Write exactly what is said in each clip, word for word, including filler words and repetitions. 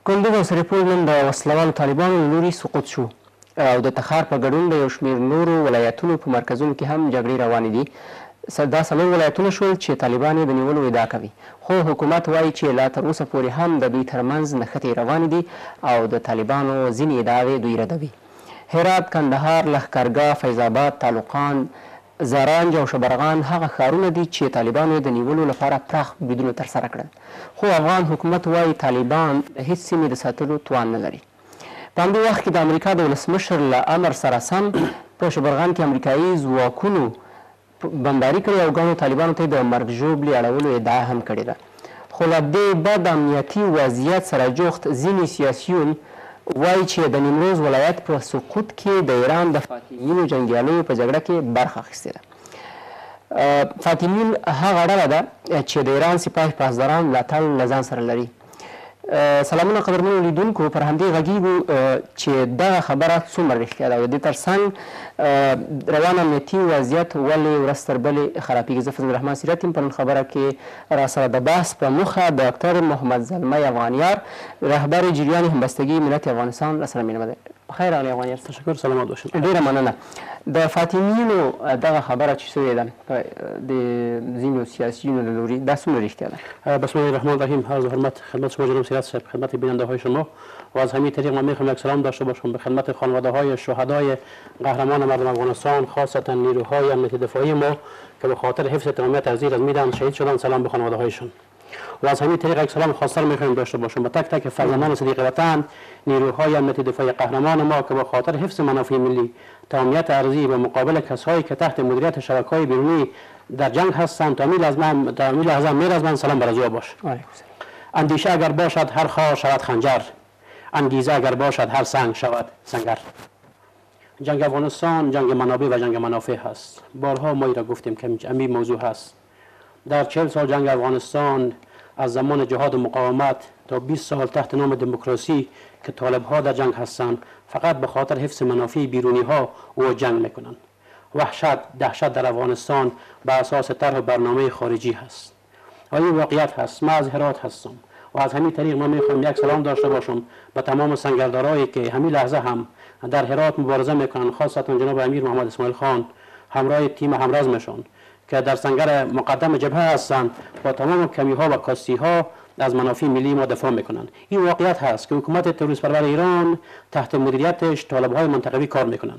کندز او سرپل نن د وسلوالو طالبانو له لوري سقوط شو او د تخار په ګډون د یو شمېر نورو ولایتونو په مرکزونو کې هم جګړې روانې دي. دا څلور ولایتونه شول چې طالبان یې د نیولو ادعا کوي، خو حکومت وایي چې لا تر اوسه پورې هم د دوی ترمنځ نښتې روانې دي او د طالبانو ځینې ادعاوې دوی ردوي. هرات، کندهار، لښکرګاه، فیض آباد، تالقان، زرنج او شبرغان هغه ښارونه دي چې طالبانو د نیولو لپاره پراخ بریدونه ترسره کړل، خو افغان حکومت وایي طالبان هیڅ سیمې د ساتلو توان نه لري. په همدې وخت کې د امریکا د ولسمشر له امر سره سم په شبرغان کې امریکایي ځواکونو بمباري کړې او ګڼو طالبانو ته د مرګ ژوبلې اړولو ادعا هم کړې ده. خو له دې بد امنیتي وضعیت سره جوخت ځینې سیاسیون وایي چې د نیمروز ولایت په سقوط کې د ایران د فاطمیینو جنګیالیو په جګړه کې برخه اخیستې ده. فاطمیین هغه ډله ده چې د ایران سپاه پاسداران ملاتړ له ځان سره لري. سلامونه قدرمنو لیدونکو، پر همدې غږیږو چې دغه خبره څومره رښتیا ده او د دې ترڅنګ روان امنیتي وضعیت ولې ورځ تر بلې خرابېږي. زه فضل الرحمن سیرت یم. په نن خبره کې راسره د بحث په موخه ډاکټر محمد زلمی افغانیار، رهبر جریان همبستگی ملت افغانستان راسره مینه ده. خیر راغلی افغانیار. تشکر، سلامات باشین. ډېره مننه. د فاطمیینو دغه خبره چې شوې ده د ځینو سیاسیونو له لوري، دا څومره رښتیا ده؟ بسم الله الرحمن الرحیم. عرض حرمت خدمت شما جناب سیرت صاحب، خدمت بیننده های شما و از همین طریق من میخوام یک سلام داشته باشم به خدمت خانواده های شهدای قهرمان مردم افغانستان، خاصتا نیروهای امنیتی دفاعی ما که به خاطر حفظ تمامیت ارضی از میدان شهید شدن. سلام به خانواده هایشان. و از همین طریق یک سلام خاصتر میخوایم داشته باشم به تک تک فرزندان صدیق وطن، نیروهای امنیتی دفاعی قهرمان ما که به خاطر حفظ منافع ملی، تمامیت ارضی و مقابل کسایی که تحت مدیریت شبکه‌های بیرونی در جنگ هستند تا میل از من تا میل از من از من سلام بر از باشد. اندیشه اگر باشد هر خار شود خنجر، انگیزه اگر باشد هر سنگ شود سنگر. جنگ افغانستان جنگ منابع و جنگ منافع هست. بارها ما را گفتیم که همین موضوع هست. در چهل سال جنگ افغانستان از زمان جهاد و مقاومت تا بیست سال تحت نام دموکراسی که طالب ها در جنگ هستند، فقط به خاطر حفظ منافع بیرونی ها او جنگ میکنند. وحشت دهشت در افغانستان به اساس طرح برنامه خارجی هست و این واقعیت هست. من از هرات هستم و از همین طریق ما میخوام یک سلام داشته باشم به تمام سنگردارایی که همین لحظه هم در هرات مبارزه میکنن، خاصتا جناب امیر محمد اسماعیل خان همراه تیم همرزمشون که در سنگر مقدم جبهه هستند، با تمام کمی ها و کاستی ها از منافع ملی ما دفاع میکنن. این واقعیت هست که حکومت تروریست پرور ایران تحت مدیریتش طالب های منطقوی کار میکنن،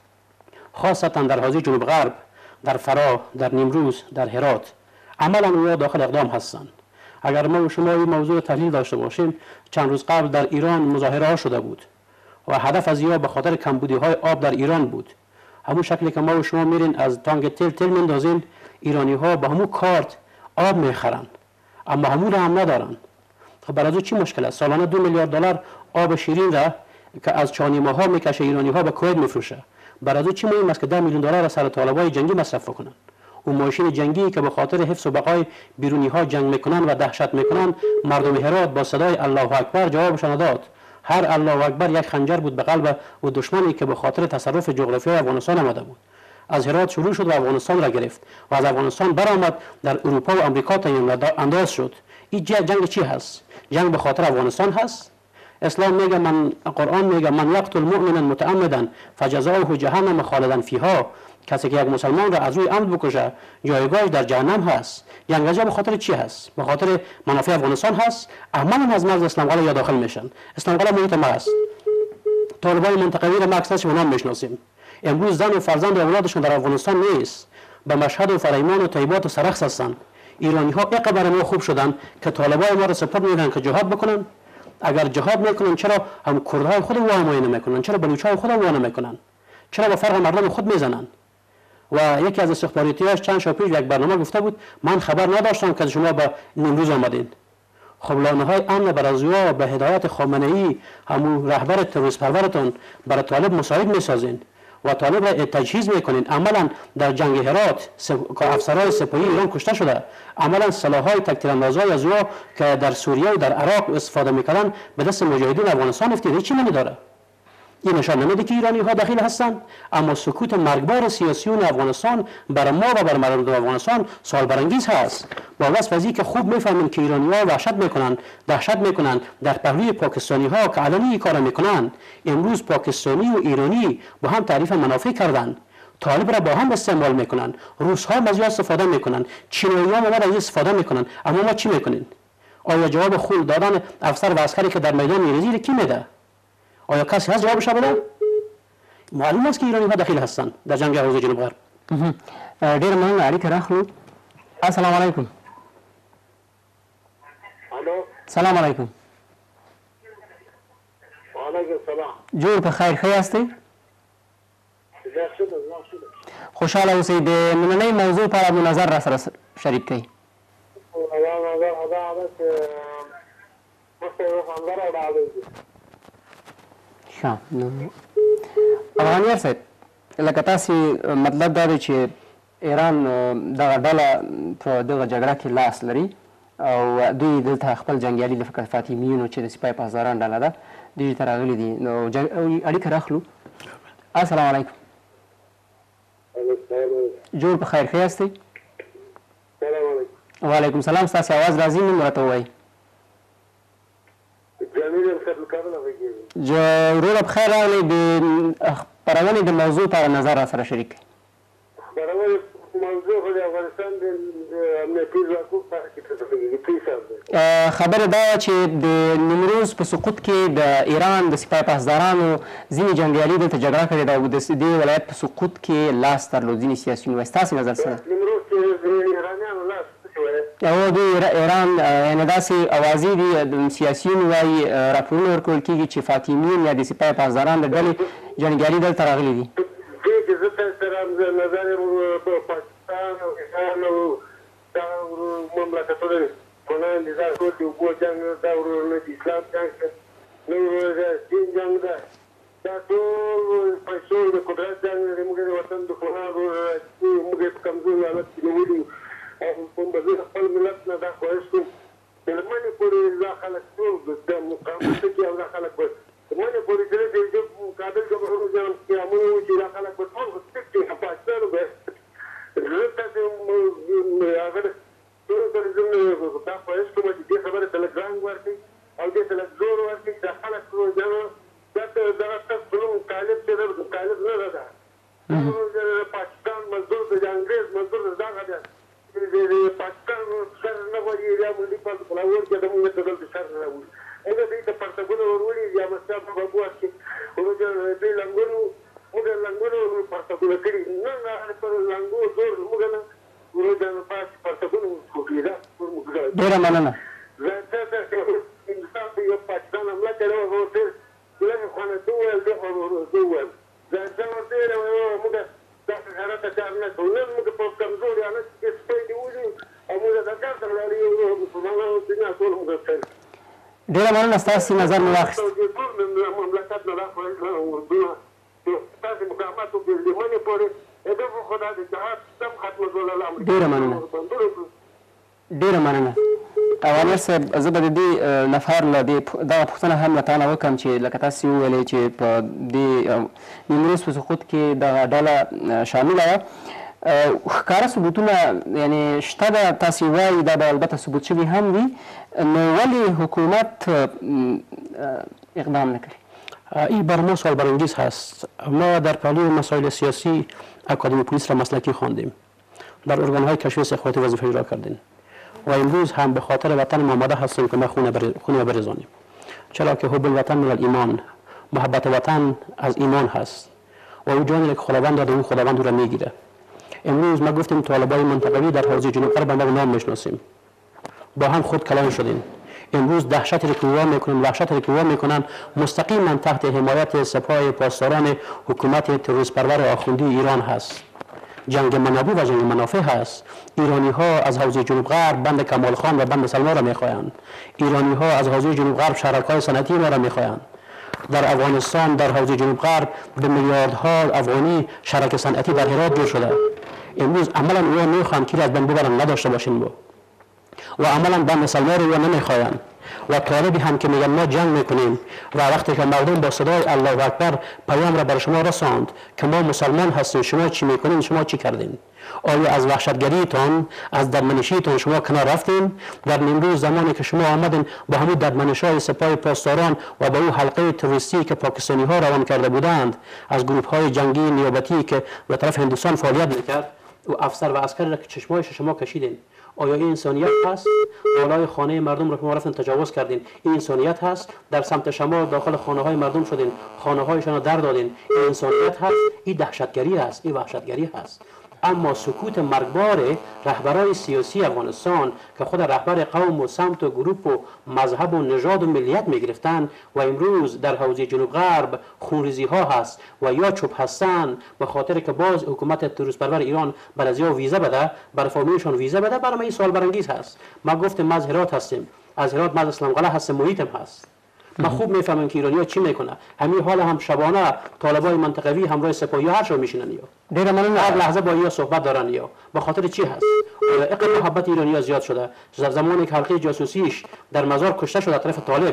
خاصتا در حوزه جنوب غرب، در فرا، در نیمروز، در هرات. عملا اونا داخل اقدام هستند. اگر ما و شما این موضوع تحلیل داشته باشیم، چند روز قبل در ایران مظاهره ها شده بود و هدف از یا به خاطر کمبودی های آب در ایران بود. همون شکلی که ما و شما میرین از تانک تل تل میندازین، ایرانی ها با همون کارت آب میخرن اما همون را هم ندارن. خب برای چی مشکل است؟ سالانه دو میلیارد دلار آب شیرین را که از چانیما ها میکشه ایرانی ها به کویت میفروشه. برای چی مهم است که ده میلیون دلار را سر طالبای جنگی مصرف کنن؟ اون ماشین جنگی که به خاطر حفظ و بقای بیرونی ها جنگ میکنن و دهشت میکنن، مردم هرات با صدای الله اکبر جوابشان داد. هر الله اکبر یک خنجر بود به قلب و دشمنی که به خاطر تصرف جغرافیایی افغانستان آمده بود. از هرات شروع شد و افغانستان را گرفت و از افغانستان برآمد در اروپا و آمریکا تا انداز شد. این جنگ چی هست؟ جنگ به خاطر افغانستان هست؟ اسلام میگه، من قرآن میگه من یقتل مؤمنا متعمدا فجزاؤه جهنم خالدا فیها. کسی که یک مسلمان را از روی عمد بکشه جایگاهش در جهنم هست. جنگ به خاطر چی هست؟ به خاطر منافع افغانستان هست. عملا از مرز اسلام قلعه یا داخل میشن. اسلام قلعه محیط ما است. طالبان منطقوی را ما اکثرش به نام میشناسیم. امروز زن و فرزند و اولادشون در افغانستان نیست، به مشهد و فریمان و طیبات و سرخس هستند. ایرانی ها اینقدر ما خوب شدن که طالبای ما را سپرد میدن که جهاد بکنن. اگر جهاد میکنن چرا هم کردهای خود رو همایی نمیکنن؟ چرا بلوچهای خود رو نمیکنن؟ چرا به فرق مردم خود میزنن؟ و یکی از استخباراتیاش چند شب پیش یک برنامه گفته بود من خبر نداشتم که شما به نیمروز آمدین. خب لانه‌های امن برازوا به هدایت خامنه ای همون رهبر تروریست پرورتون برای طالب مساعد میسازین و طالب را تجهیز میکنین. عملا در جنگ هرات افسرهای سپاهی ایران کشته شده. عملا سلاح‌های تک‌تیراندازهای از او که در سوریه و در عراق استفاده میکردن به دست مجاهدین افغانستان افتاده. چی معنی داره؟ این نشان نمیده که ایرانی ها دخیل هستند، اما سکوت مرگبار سیاسیون افغانستان بر ما و بر مردم افغانستان سوال برانگیز هست. با وصف از که خوب میفهمیم که ایرانی ها وحشت میکنند دهشت میکنند در پهلوی پاکستانی ها که علنی این کار میکنند. امروز پاکستانی و ایرانی با هم تعریف منافع کردند، طالب را با هم استعمال میکنند، روس ها از استفاده میکنند، چینایی ها ما از استفاده میکنند، اما ما چی میکنیم؟ آیا جواب خول دادن افسر و عسکری که در میدان میریزی کی میده؟ آیا کسی هست جوابش بده؟ معلوم است که ایرانی ها دخیل هستند در جنگ حوزه جنوب غرب. ډیر مننه اړیکه راخلو. السلام علیکم. الو سلام علیکم. وعلیکم السلام. جوړ په خیر ښه یاستئ؟ خوشحاله اوسئ. د نننۍ موضوع په اړه مو نظر را سره شریک کړئ. ښه افغانیار صاحب، لکه تاسې مطلب دا دی چې ایران دغه ډله په دغه جګړه کې لاس لري او دوی دلته خپل جنګیالي د فاطمیینو چې د سپاه پاسداران ډله ده دوی ته راغلي دي. نو اړیکه راخلو. السلام علیکم. جوړ په خیر ښه یاستئ؟ وعلیکم سلام. ستاسې اواز راځي، نوم راته ووایئ. وروره په خیر راغلی. د خپرونې د موضوع په اړه نظر را سره شریک کړئ. خپرونې موضوع خو د افغانستان د امنیتي ځواکونو په اړه کې خبره دا وه چې د نیمروز په سقوط کې د ایران د سپاه پاسدارانو ځینې جنګیالي دلته جګړه کړې ده او د دې ولایت په سقوط کې لاس درلود ځینې سیاسیون وایي. ستاسې نظر څه ده؟ نیمروز کې د ایرانیانو لاس او دوی ایران یعنې داسې اوازې دي سیاسیون وایي راپورونه ورکول کېږي چې فاطمیین یا د سپاه پاسداران د ډلې جنګیالي دلته راغلي دي. دې کې زه تاسو سره نظر یم په پاکستان او ایران او دغه مملکتونو کنه نظام ټول د اوبو جنګ دا ورونه د اسلام جنګ نو دین جنګ ده دا ټول پیسو د قدرت جنګ دی. موږ د وطن دښمنان موږ په کمزوري حالت کې نیولي او په بځای خپل ملت نه دا خواهش کوم د لمنې پورې دا خلک ټول د مقاومت کې او دا خلک به لمنې پورې چې د کابل جمهور جان قیامونه و چې دا خلک به ټول تک کې پاکستان به زه تاسې هغه ټول سره زموږ دا خواهش کوم چې دې خبرې ته لږ رنګ ورکړي او دې ته لږ زور ورکړي چې خلک دا دغه تاسو نوم طالب چې ده طالب نه ده دا پاکستان مزدور د انګرېز مزدور دغه ده د پاکستان سر نه غواړي یا ملي پاس فلاور کې د موږ ته دلته سر نه راوړي موږ دوی ته پرتګونه ورولي یا مستا په بابوات کې موږ دوی لنګونو موږ لنګونو پرتګونه کړي نه نه پر لنګو زور موږ نه موږ د پاس پرتګونه کوي دا ډېره مننه. زه تاسو انسان په یو پاکستان حمله کړې وه ورته لږ خوانه دوه دغه دوه زه دا ورته موږ دا هغه ته کار نه کوو نن موږ په کمزوري حالت کې سپی نیولي او موږ د کار سره لاړې یو مسلمانانو دنیا ټول موږ کوي. ډېره مننه. ستاسې نظر مې واخیست. مملکت نه راخوړل ستاسې مقامات وکړي د منې پورې هدف خو دا د جهاد سم ختمېدل امریکا ډېره مننه. ډېره مننه. افغانیار صاحب، زه به د دې نفر له دې دغه پوښتنه هم له تا نه وکړم چې لکه تاسې وویلې چې په دې نیمروز په سقوط کې دغه ډله شامله وه. ښکاره ثبوتونه یعنې شته ده، تاسې وایي دا به البته ثبوت شوي هم وي، نو ولې حکومت اقدام نکړي؟ این بر ما سوال برانگیز هست. ما در پهلوی مسائل سیاسی اکادمی پلیس را مسلکی خواندیم، در ارگان‌های کشفی استخباراتی وظیفه اجرا کردیم و امروز هم به خاطر وطن ما آماده هستیم که ما خون خون بریزانیم، چرا که حب الوطن من الایمان، محبت وطن از ایمان هست و او جانی که خداوند داده او خداوند او را میگیره. امروز ما گفتیم طالبای منطقوی در حوزه جنوب غرب ما نام میشناسیم، با هم خود کلان شدیم. امروز دهشتی که او میکنن وحشتی که او میکنن مستقیما تحت حمایت سپاه پاسداران حکومت تروریست پرور آخوندی ایران هست. جنگ منابع و جنگ منافع هست. ایرانی ها از حوزه جنوب غرب بند کمال خان و بند سلما را میخواهند. ایرانی ها از حوزه جنوب غرب شرکای صنعتی ما را میخواهند. در افغانستان در حوزه جنوب غرب به میلیاردها افغانی شرکت صنعتی در هرات جور شده. امروز عملا اونا میخوان که از بند ببرن نداشته باشین بو و عملا بند سلما رو نمیخواهند. و طالبی هم که میگن ما جنگ میکنیم و وقتی که مردم با صدای الله اکبر پیام را بر شما رساند که ما مسلمان هستیم، شما چی میکنین، شما چی کردین؟ آیا از وحشتگریتان، از ددمنشیتان شما کنار رفتین؟ در نیمروز زمانی که شما آمدین با همون ددمنشای سپاه پاسداران و با اون حلقه تروریستی که پاکستانی ها روان کرده بودند از گروه های جنگی نیابتی که به طرف هندوستان فعالیت میکرد، و افسر و عسکر را که چشمایش شما کشیدین، آیا این انسانیت هست؟ بالای خانه مردم را که ما رفتن تجاوز کردین، این انسانیت هست؟ در سمت شمال داخل خانه های مردم شدین، خانه هایشان را در دادین، این انسانیت هست؟ این دهشتگری هست، این وحشتگری هست. اما سکوت مرگبار رهبرای سیاسی افغانستان که خود رهبر قوم و سمت و گروپ و مذهب و نژاد و ملیت میگرفتن و امروز در حوزه جنوب غرب خونریزی ها هست و یا چوب هستن به خاطر که باز حکومت تروریست پرور ایران بر از ویزا بده، بر فامیلشون ویزا بده، برای این سوال برانگیز هست. ما گفتم ما از هرات هستیم، از هرات ما از اسلام قلعه هستیم، محیطم هست. ما خوب میفهمم که ایرانی‌ها چی میکنه. همین حال هم شبانه طالبای منطقوی همراه سپاهی هر شو میشینن یا ډیره مننه. هر لحظه با یا صحبت دارن یا به خاطر چی هست؟ اقل محبت ایرانی‌ها زیاد شده. زمانی که حلقه جاسوسیش در مزار کشته شده طرف طالب،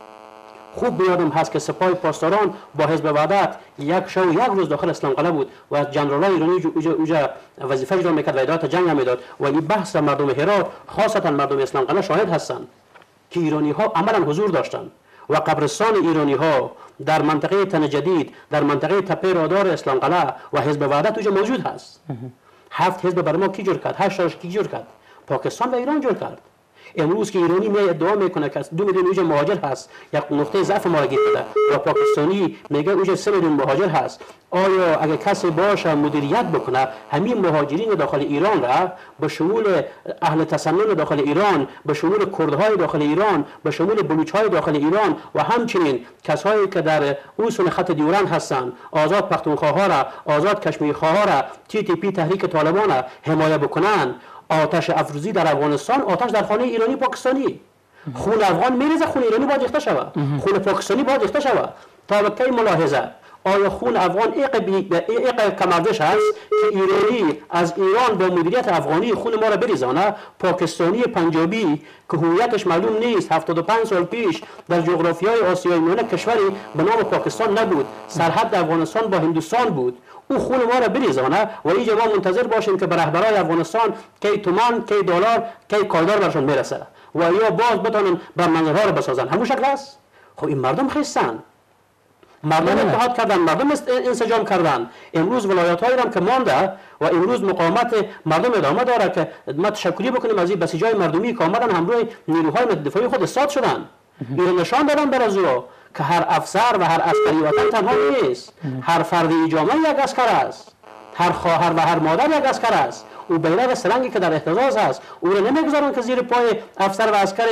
خوب بیادم هست که سپاه پاسداران با حزب وحدت یک شو یک روز داخل اسلام قلعه بود و جنرالای ایرانی اوجا وظیفه اجرا میکرد و ادارات جنگ هم میداد و این بحث مردم هرات خاصتا مردم اسلام قلعه شاهد هستند که ایرانی‌ها عملا حضور داشتند و قبرستان ایرانی ها در منطقه تن جدید، در منطقه تپه رادار اسلام قلعه و حزب وحدت اونجا موجود هست. هفت حزب بر ما کی جور کرد؟ هشت تاش کی جور کرد؟ پاکستان و ایران جور کرد. امروز که ایرانی می ادعا میکنه که دو میلیون اونجا مهاجر هست، یک نقطه ضعف ما را گرفته و پاکستانی میگه اونجا سه میلیون مهاجر هست. آیا اگه کسی باشه مدیریت بکنه همین مهاجرین داخل ایران را به شمول اهل تسنن داخل ایران، به شمول کردهای داخل ایران، به شمول بلوچهای داخل ایران و همچنین کسایی که در اون خط دیورند هستند، آزاد پختونخواها را، آزاد کشمیرخواها را، تی تی پی تحریک طالبان را حمایت بکنن، آتش افروزی در افغانستان، آتش در خانه ایرانی پاکستانی. خون افغان میریزه، خون ایرانی باید ریخته شود، خون پاکستانی باید ریخته شود. تا به کی ملاحظه؟ آیا خون افغان ایق کمردش هست که ایرانی از ایران با مدیریت افغانی خون ما را بریزانه؟ پاکستانی پنجابی که هویتش معلوم نیست، هفتاد و پنج سال پیش در جغرافیای آسیای میانه کشوری به نام پاکستان نبود، سرحد افغانستان با هندوستان بود، او خون ما را بریزانه و اینجا ما منتظر باشیم که به رهبرای افغانستان کی تومان، کی دلار، کی کالدار برشون میرسه و یا باز بتونن بر منظرها را بسازن. همون شکل است. خب این مردم خستن، مردم اتحاد کردن، مردم انسجام کردن. امروز ولایت هایی هم که مانده و امروز مقاومت مردم ادامه داره که ما تشکری بکنیم از این بسیجای مردمی که آمدن همراه نیروهای دفاعی خود استاد شدن. این نشان دادن بر از او که هر افسر و هر عسکری وطن تنها نیست، هر فرد جامعه یک عسکر است، هر خواهر و هر مادر یک عسکر است. او بیرق سرنگی که در احتزاز هست او را نمیگذارن که زیر پای افسر و عسکر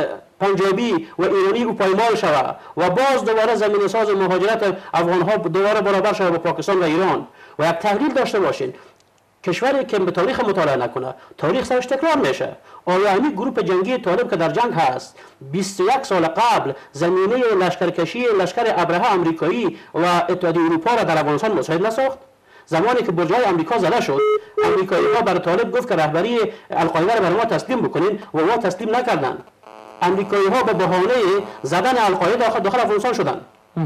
پنجابی و ایرانی او پایمال شود و باز دوباره زمین ساز مهاجرت افغان ها دوباره برابر شود با پاکستان و ایران. و یک تحلیل داشته باشین، کشوری که به تاریخ مطالعه نکنه تاریخ سرش تکرار میشه. آیا همین گروپ جنگی طالب که در جنگ هست بیست و یک سال قبل زمینه لشکرکشی لشکر ابرهه آمریکایی و اتحادیه اروپا را در افغانستان مساعد نساخت؟ زمانی که برج‌های آمریکا زده شد، آمریکایی‌ها بر طالب گفت که رهبری القاعده را بر ما تسلیم بکنین و ما تسلیم نکردند. آمریکایی‌ها به بهانه زدن القاعده داخل افغانستان شدند.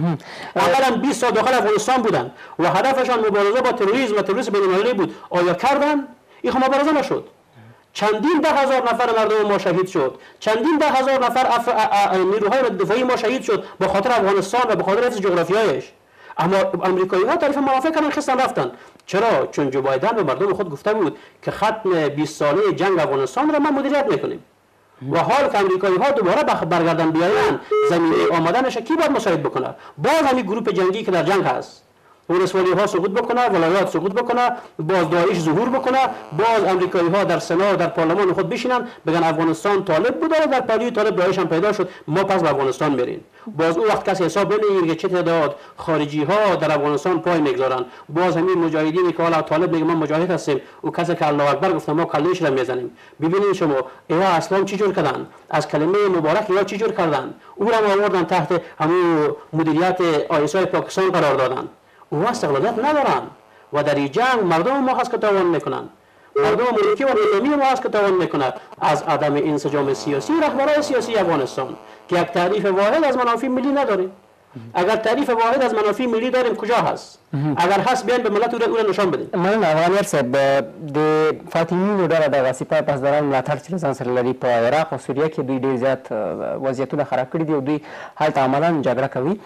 اولا بیست سال داخل افغانستان بودند و هدفشان مبارزه با تروریسم و تروریسم بین‌المللی بود. آیا کردند؟ این خب مبارزه نشد. چندین ده هزار نفر مردم ما شهید شد، چندین ده هزار نفر نیروهای دفاعی ما شهید شد به خاطر افغانستان و به خاطر حفظ جغرافیایش. اما آمریکایی‌ها طرف موافق کردن، خستن رفتن. چرا؟ چون جو بایدن به مردم خود گفته بود که ختم بیست ساله جنگ افغانستان را ما مدیریت میکنیم و حال که آمریکایی‌ها دوباره برگردن بیاین زمینه آمدنش کی باید مساعد بکنه؟ باز همین گروپ جنگی که در جنگ هست ولسوالی ها سقوط بکنه، ولایات سقوط بکنه، باز داعش ظهور بکنه، باز امریکایی ها در سنا و در پارلمان خود بشینن بگن افغانستان طالب بود و در پالی طالب داعش هم پیدا شد، ما پس به افغانستان میریم. باز اون وقت کسی حساب نمیگیره که چه تعداد خارجی ها در افغانستان پای میگذارن. باز همین مجاهدینی که حالا طالب میگه ما مجاهد هستیم، او کسی که الله اکبر گفت ما کلهش را میزنیم. ببینید شما اینا اصلا چی جور کردن؟ از کلمه مبارک یا چی جور کردن؟ او را آوردن تحت همون مدیریت آیسای پاکستان قرار دادن. او استقلالیت ندارن و در این جنگ مردم ما هست که تاوان میکنن. مردم ملکی و نظامی ما است که توان میکنه از عدم انسجام سیاسی رهبران سیاسی افغانستان که یک تعریف واحد از منافع ملی نداره. اگر تعریف واحد از منافع ملی داریم کجا هست؟ اگر هست بیان به ملت او را نشان بدین. من افغانیار صاحب د فاطمیانو ډله دغه سپاه پاسداران ملاتړ چې ځان سره لري په عراق او سوریه کې دوی ډېر زیات وضعیتونه خراب کړي دي او دوی هلته عملاً جګړه کوي.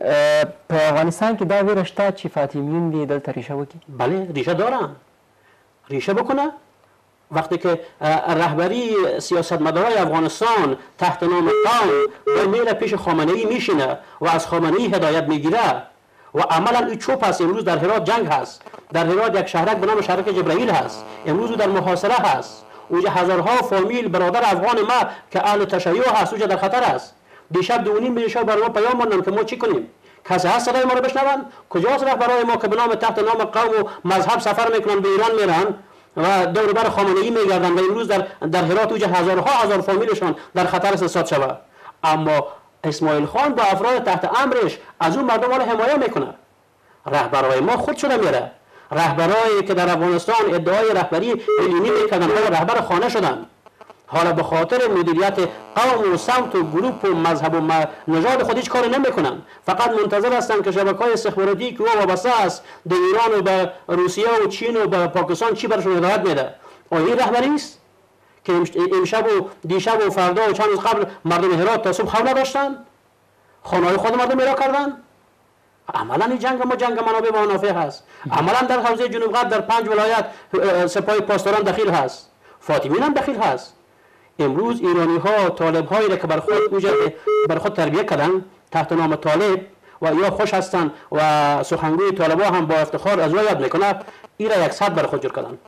په افغانستان کې دا ویره شته چې فاطمیون دې دلته ریشه وکړي؟ بله ریشه دارن، ریشه بکنه. وقتی که رهبری سیاستمدارای افغانستان تحت نام قوم به میل پیش خامنه ای میشینه و از خامنه ای هدایت میگیره و عملا این چوب هست. امروز در هرات جنگ هست، در هرات یک شهرک به نام شهرک جبرائیل هست، امروز در محاصره هست. اونجا هزارها فامیل برادر افغان ما که اهل تشیع هست اونجا در خطر است. دیشب دو نیم شب بر ما پیام ماندن که ما چی کنیم؟ کسی هست صدای ما رو بشنون؟ کجاست رهبرای ما که به نام تحت نام قوم و مذهب سفر میکنن به ایران میرن و دور بر خامنه ای میگردن و امروز در در هرات اوج هزارها هزار فامیلشان در خطر است استاد شود. اما اسماعیل خان با افراد تحت امرش از اون مردم را حمایت میکنه. رهبرای ما خود شده میره، رهبرایی که در افغانستان ادعای رهبری علمی میکردن حالا رهبر خانه شدن، حالا به خاطر مدیریت قوم و سمت و گروپ و مذهب و نژاد خود هیچ کاری نمیکنن، فقط منتظر هستن که شبکه‌های استخباراتی که او وابسته است به ایران و به روسیه و چین و به پاکستان چی برشون هدایت میده. آیا این رهبری است که امشب و دیشب و فردا و چند روز قبل مردم هرات تا صبح خواب نداشتن؟ خانه‌های خود مردم ایران کردن؟ عملا این جنگ ما جنگ منابع و منافع هست. عملا در حوزه جنوب غرب در پنج ولایت سپاه پاسداران دخیل هست، فاطمیون هم دخیل هست. امروز ایرانی ها طالب هایی را که بر خود بر خود تربیت کردن تحت نام طالب و یا خوش هستن و سخنگوی طالبا هم با افتخار از او یاد میکنه، این را یک صد بر خود جور کردن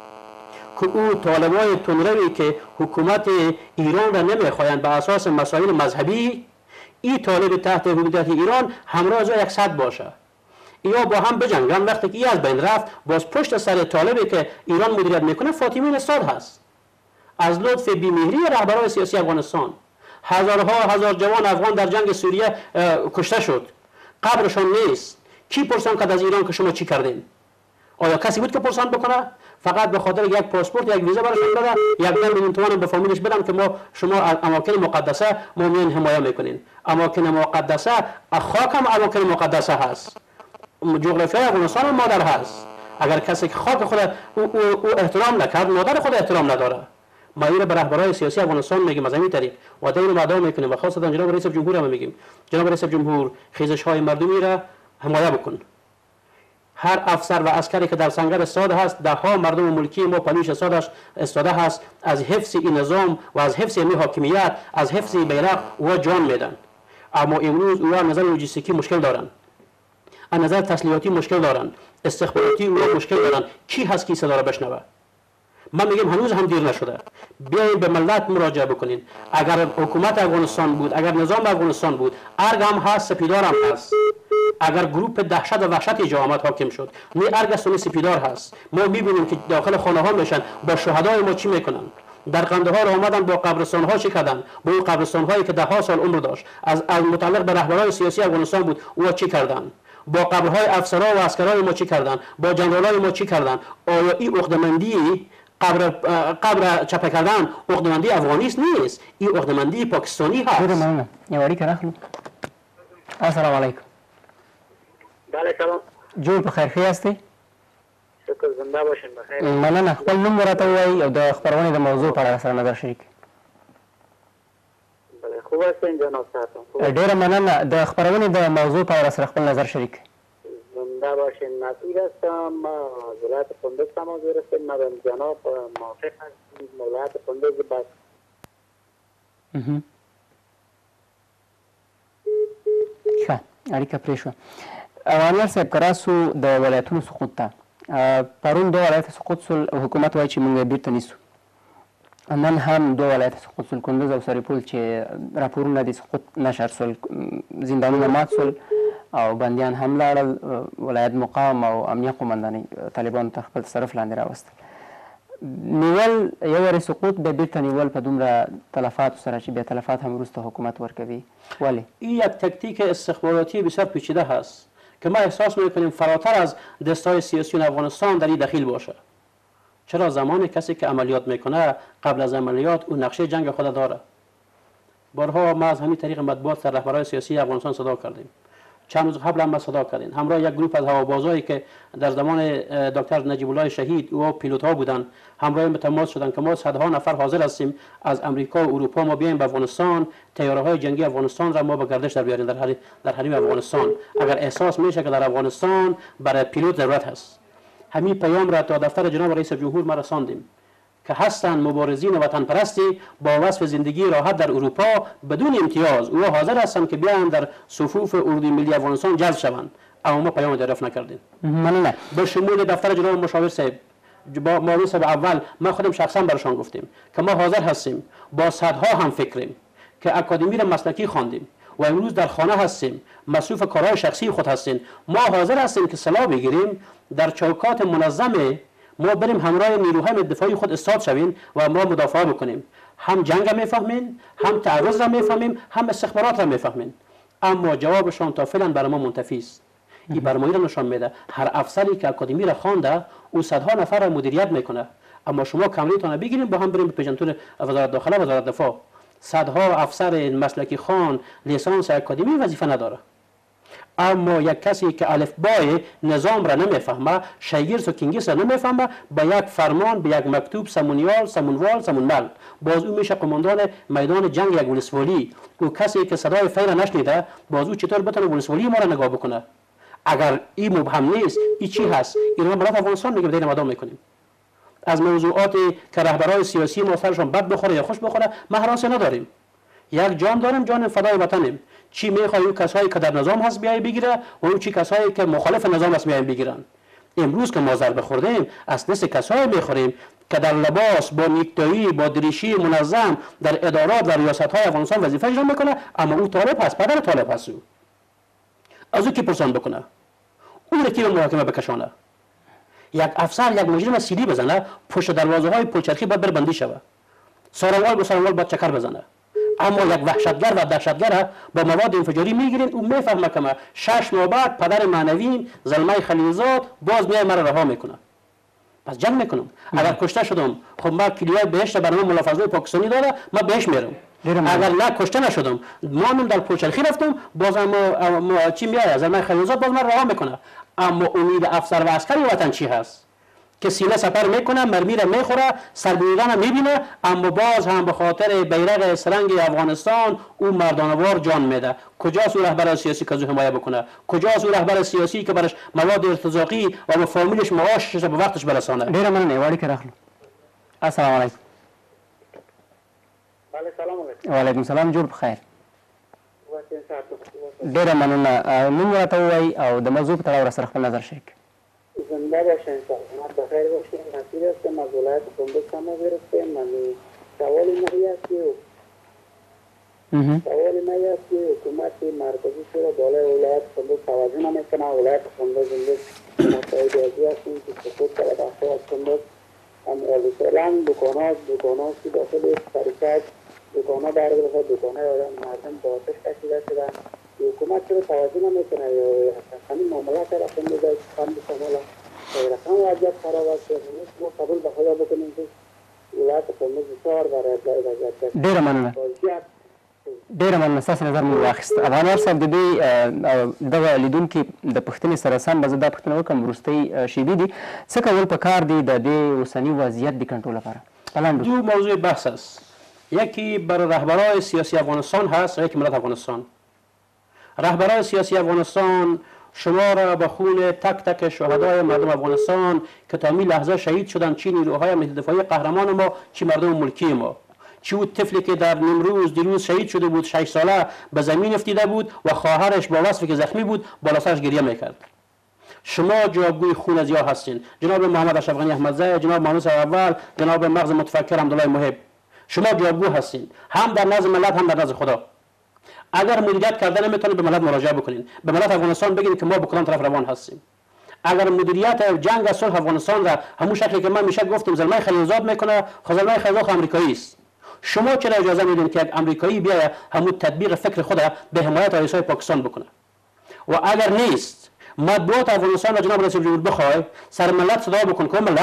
که او طالبای تندروی که حکومت ایران را نمیخواین به اساس مسائل مذهبی، این طالب تحت حکومت ایران همراه از یک صد باشه یا با هم بجنگن. وقتی که این از بین رفت باز پشت سر طالبی که ایران مدیریت میکنه فاطمیون استاد هست. از لطف بی‌مهری رهبران سیاسی افغانستان هزارها هزار جوان افغان در جنگ سوریه کشته شد، قبرشان نیست. کی پرسان کرد از ایران که شما چی کردین؟ آیا کسی بود که پرسان بکنه؟ فقط به خاطر یک پاسپورت یک ویزا براشون بده، یک ده میلیون تومان به فامیلش بدم که ما شما اماکن مقدسه ما میان حمایت میکنین. اماکن مقدسه خاک هم اماکن مقدسه هست، جغرافیای افغانستان مادر هست. اگر کسی که خاک خود او, او, او احترام نکرد مادر خود احترام نداره. ما این به رهبران سیاسی افغانستان میگیم از همین طریق و دین رو ادامه میکنیم و خاصتا جناب رئیس جمهور هم میگیم جناب رئیس جمهور خیزش های مردمی را حمایت بکن. هر افسر و عسکری که در سنگر استاد هست، ده ها مردم ملکی ما پنیش استادش استاده هست، از حفظ این نظام و از حفظ این حاکمیت، از حفظ بیرق و جان میدن. اما امروز او نظر لوجستیکی مشکل دارن، از نظر تسلیحاتی مشکل دارن، استخباراتی او مشکل دارن. کی هست کی صدا را بشنوه؟ من میگم هنوز هم دیر نشده، بیاین به ملت مراجعه بکنین. اگر حکومت افغانستان بود، اگر نظام افغانستان بود، ارگ هم هست، سپیدار هم هست. اگر گروپ دهشت و وحشت اینجا آمد حاکم شد، نه ارگ است و نه سپیدار هست. ما میبینیم که داخل خانه ها میشن، با شهدای ما چی میکنن. در قندهار آمدن با قبرستان ها چی کردن، با اون قبرستان هایی که ده ها سال عمر داشت از, از متعلق به رهبران سیاسی افغانستان بود، او چی کردن. با قبرهای افسرها و عسکرای ما چی کردن، با جنرالای ما چی کردن. آیا این عقده‌مندی قبر قبر چپه کردن عقده‌مندی افغانی نیست، این عقده‌مندی پاکستانی هست. ډېره مننه. یو اړیکه راخلو. السلام علیکم. بله سلام. جوړ په خیر ښه یاستئ؟ شکر زنده باشین بخیر. مننه. خپل نوم راته ووایئ او د خپرونې د موضوع په اړه سره نظر شریک کړئ. بله خوب هستین جناب صاحب؟ ډېره مننه. د خپرونې د موضوع په اړه سره خپل نظر شریک کړئ. زنده باشین. مسئول هستم، ولایت کندز تماس گرفتیم. من جناب موافق هستیم ولایت کندز بس. ښه اړیکه پرې شوه. افغانیار صاحب که راسو د ولایتونو سقوط ته، پرون دوه ولایته سقوط سول او حکومت وایي چې موږ بیرته نیسو. نن هم دوه ولایته سقوط سول، کندز او سرپل چې راپورونه دي سقوط نشر سول، زندانونه مات سول او بندیان هم لاړل. ولایت مقام او امنیه قومندانۍ طالبانو ته خپل تصرف لاندې راوستل. نیول یو وارې سقوط بیا بیرته نیول په دومره تلفاتو سره چې بیا تلفات هم وروسته حکومت ورکوي. ولې؟ این یک تکتیک استخباراتی بسیار پیچیده هست که ما احساس میکنیم فراتر از دستای سیاسی افغانستان در این دخیل باشه. چرا زمان کسی که عملیات میکنه قبل از عملیات اون نقشه جنگ خود داره. بارها ما از همین طریق مطبوعات در رهبران سیاسی افغانستان صدا کردیم. چند روز قبل هم ما صدا کردیم همراه یک گروه از هوابازایی که در زمان دکتر نجیب الله شهید او پیلوت ها بودن، همراه به تماس شدن که ما صدها نفر حاضر هستیم از امریکا و اروپا ما بیایم به افغانستان، طیاره های جنگی افغانستان را ما به گردش در بیاریم در در حریم افغانستان اگر احساس میشه که در افغانستان برای پیلوت ضرورت هست. همین پیام را تا دفتر جناب رئیس جمهور ما رساندیم که هستند مبارزین وطن پرستی با وصف زندگی راحت در اروپا بدون امتیاز او حاضر هستند که بیان در صفوف اردوی ملی افغانستان جذب شوند، اما ما پیام دریافت نکردیم. ممنون. به شمول دفتر جناب مشاور صاحب با معاون صاحب اول ما خودم شخصا برشان گفتیم که ما حاضر هستیم با صدها هم فکریم که اکادمی را مسلکی خواندیم و امروز در خانه هستیم مصروف کارهای شخصی خود هستیم، ما حاضر هستیم که سلاح بگیریم در چوکات منظم ما بریم همراه نیروهای دفاعی خود استاد شویم و ما مدافعه بکنیم. هم جنگ را میفهمیم، هم تعرض را میفهمیم، هم استخبارات را میفهمیم، اما جوابشان تا فعلا برای ما منتفی است. این برنامه را نشان میده هر افسری که اکادمی را خوانده او صدها نفر را مدیریت میکنه، اما شما کاملیتون بگیریم با هم بریم به پیجنتور وزارت داخله و وزارت دفاع. صدها افسر مسلکی خوان لیسانس اکادمی وظیفه نداره، اما یک کسی که الفبای نظام را نمیفهمه، شیگرس و کینگیس را نمیفهمه، به یک فرمان به یک مکتوب سمونیال سمونوال سمونمل باز او میشه قماندان میدان جنگ یک ولسوالی. او کسی که صدای فیل نشنیده باز او چطور بتونه ولسوالی ما را نگاه بکنه؟ اگر این مبهم نیست این چی هست؟ این ما برای افغانستان میگه بدین مدام میکنیم. از موضوعاتی که رهبران سیاسی ما سرشون بد بخوره یا خوش بخوره ما هراسی نداریم. یک جان داریم، جان فدای وطنیم. چی میخوای اون کسایی که در نظام هست بیای بگیره و اون چی کسایی که مخالف نظام هست بیای بگیرن. امروز که ما ضربه خوردیم از دست کسایی میخوریم که در لباس با نیکتایی با دریشی منظم در ادارات و ریاست های افغانستان وظیفه اجرا میکنه، اما او طالب هست، پدر طالب هست. او از او کی پرسان بکنه؟ اون رو کی به محاکمه بکشانه؟ یک افسر یک مجرم سیدی بزنه پشت دروازه های پلچرخی باید بر بندی شود، سارنوال به سارنوال باید چکر بزنه، اما یک وحشتگر و دهشتگر با مواد انفجاری میگیرین او میفهمه که ما شش ماه بعد پدر معنوی زلمه خلیلزاد باز میای مرا رها میکنه. پس جنگ میکنم. اگر کشته شدم خب ما کلیه بهشت برنامه مولا فضل پاکستانی داده ما بهش میرم. اگر نه کشته نشدم مانم در پلچرخی رفتم باز اما چی میاد زلمه خلیلزاد باز مرا رها میکنه. اما امید افسر و عسکری وطن چی هست که سینه سپر میکنه، مرمی را میخوره، سربریدن میبینه، اما باز هم به خاطر بیرق سرنگ افغانستان او مردانوار جان میده. کجاست او رهبر سیاسی که او حمایت بکنه؟ کجاست او رهبر سیاسی که برش مواد ارتزاقی و به فامیلش معاشش به وقتش برسانه؟ ډیره مننه وړي راخلو. السلام علیکم. بله سلام علیکم. وعلیکم السلام، جوړ بخیر. ډیره مننه. نوم راته ووایئ او د موضوع په تړاو راسره خپل نظر شریک. زنده باشین، سلامت بخیر باشین. نصیر هستم از ولایت کندوز شما گرفتم. من سوال من است که سوال من است که حکومت مرکزی چرا بالای ولایت کندوز توجه نمیکنه؟ ولایت کندوز امروز مسائل ریاضی هستیم که سقوط کرده بخشی از کندوز فعلا دکانات دکانات که داخل شرکت دکانات در گرفته، دکانات مردم با آتش کشیده شدن. حکومت چرا توجه نمیکنه یا همین معاملات را کندوز از خند شمالا رقم وضعیت خراب است. ما قبول به خدا بکنیم که ولایت کندوز بسیار برای وضعیت ډیره مننه. ډیره مننه، ستاسو نظر مو واخیست. افغانیار صاحب د دې دغه لیدونکي د پوښتنې سره سم به زه دا پوښتنه وکړم، وروستۍ شیبې دي، څه کول پکار دي د دې اوسني وضعیت د کنټرول لپاره؟ دو موضوع بحث است. یکی برای رهبران سیاسی افغانستان هست و یکی ملت افغانستان. رهبران سیاسی افغانستان شما را به خون تک تک شهدای مردم افغانستان که تا می لحظه شهید شدند، چی نیروهای امنیت دفاعی قهرمان ما، چی مردم ملکی ما، چی اون طفلی که در نمروز دیروز شهید شده بود، شش ساله به زمین افتیده بود و خواهرش با وصفی که زخمی بود بالا سرش گریه میکرد. شما جوابگوی خون از یا هستین، جناب محمد اشرف غنی احمدزی، جناب مانوس اول، جناب مغز متفکر حمدالله محب، شما جوابگو هستین هم در نزد ملت هم در نزد خدا. اگر مدیریت کردن نمیتونید به ملت مراجعه بکنین، به ملت افغانستان بگین که ما به کدام طرف روان هستیم. اگر مدیریت جنگ صلح افغانستان را همون شکلی که من میشه گفتم زلمه خلیلزاد میکنه، خب زلمه خلیلزاد آمریکایی است، شما چرا اجازه میدین که یک آمریکایی بیاید همون تطبیق فکر خود به حمایت رئیسای پاکستان بکنه؟ و اگر نیست مطبوعات افغانستان و جناب رئیس جمهور بخوای سر ملت صدا بکن که ملت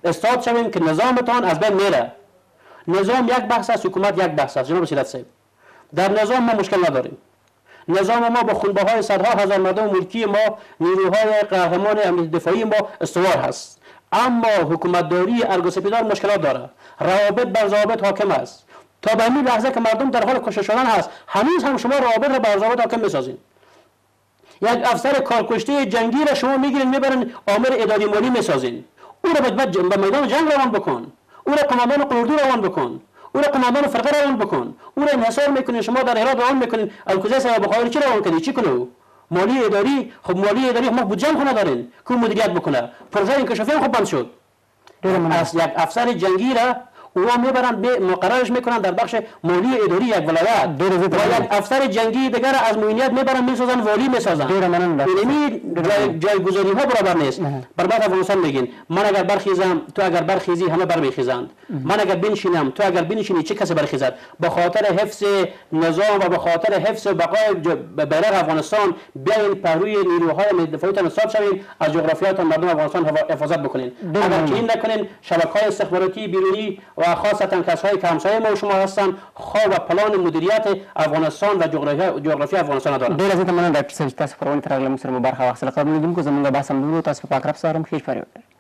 استاد شویم که نظامتان از بین میره. نظام یک بحث است، حکومت یک بحث است. جناب سیرت صاحب، در نظام ما مشکل نداریم. نظام ما با خونبه‌های صدها هزار مردم ملکی ما، نیروهای قهرمان امنیت دفاعی ما استوار هست. اما حکومتداری ارگوسپیدار مشکلات داره. روابط بر ضوابط حاکم است. تا به همین لحظه که مردم در حال کشته شدن هست، هنوز هم شما روابط را بر ضوابط حاکم میسازین. یک افسر کارکشته جنگی را شما میگیرین میبرین آمر اداری مالی میسازین. او را به میدان جنگ روان بکن. او را قماندان قلدر روان بکن. او را قماندان فرقه روان بکن. او را انحصار میکنین، شما در هرات روان میکنین. الکوزه سر بخاری چی روان کنی؟ چی کنه؟ مالی اداری. خب مالی اداری ما بودجه هم ندارین که مدیریت بکنه. پروژه انکشافی هم خب بند شد. از یک افسر جنگی را او میبرن به مقررش میکنن در بخش مالی اداری یک ولایت. و یک افسر جنگی دیگر از معینیت میبرن میسازن والی میسازن. اینمی جایگذاری ها برابر نیست. برباد افغانستان میگین من اگر برخیزم تو اگر برخیزی همه برمیخیزند. من اگر بنشینم تو اگر بنشینی چه کسی برخیزد؟ به خاطر حفظ نظام و به خاطر حفظ بقای بیرق افغانستان بیاین پهلوی نیروهای دفاعیتان استاد شوین، از جغرافیاتان مردم افغانستان حفاظت بکنین. اگر چنین نکنین شبکه‌های استخباراتی بیرونی و خاصتا کسایی که همسایه ما و شما هستند خواه و پلان مدیریت افغانستان و جغرافی افغانستان دارند. ډېره زیاته مننه ډاکټر صاحب چې تاسو پرونې ته راغلئ موږ سره مو برخه واخیستله. قبل لیدونکو زموږ بحث همدومره و، تاسو په پاک رب سپارم. ښې شپه